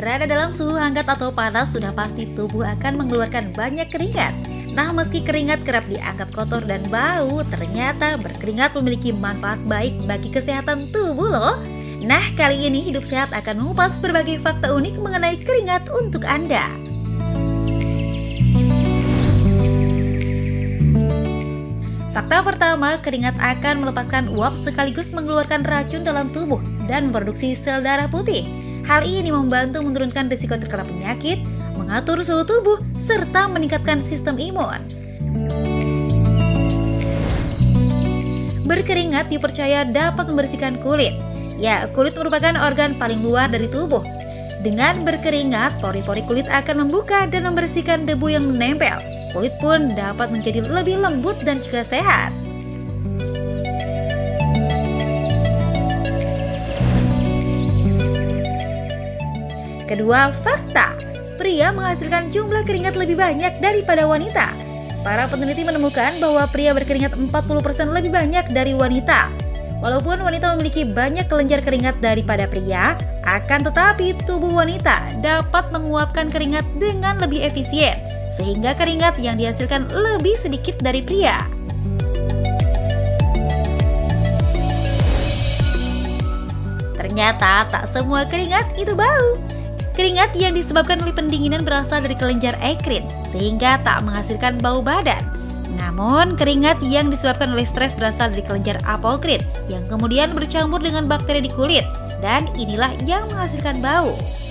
Berada dalam suhu hangat atau panas sudah pasti tubuh akan mengeluarkan banyak keringat. Nah, meski keringat kerap dianggap kotor dan bau, ternyata berkeringat memiliki manfaat baik bagi kesehatan tubuh loh. Nah, kali ini Hidup Sehat akan mengupas berbagai fakta unik mengenai keringat untuk Anda. Fakta pertama, keringat akan melepaskan uap sekaligus mengeluarkan racun dalam tubuh dan memproduksi sel darah putih. Hal ini membantu menurunkan risiko terkena penyakit, mengatur suhu tubuh, serta meningkatkan sistem imun. Berkeringat dipercaya dapat membersihkan kulit. Ya, kulit merupakan organ paling luar dari tubuh. Dengan berkeringat, pori-pori kulit akan membuka dan membersihkan debu yang menempel. Kulit pun dapat menjadi lebih lembut dan juga sehat. Kedua, fakta. Pria menghasilkan jumlah keringat lebih banyak daripada wanita. Para peneliti menemukan bahwa pria berkeringat 40% lebih banyak dari wanita. Walaupun wanita memiliki banyak kelenjar keringat daripada pria, akan tetapi tubuh wanita dapat menguapkan keringat dengan lebih efisien, sehingga keringat yang dihasilkan lebih sedikit dari pria. Ternyata tak semua keringat itu bau. Keringat yang disebabkan oleh pendinginan berasal dari kelenjar ekrin, sehingga tak menghasilkan bau badan. Namun, keringat yang disebabkan oleh stres berasal dari kelenjar apokrin, yang kemudian bercampur dengan bakteri di kulit, dan inilah yang menghasilkan bau.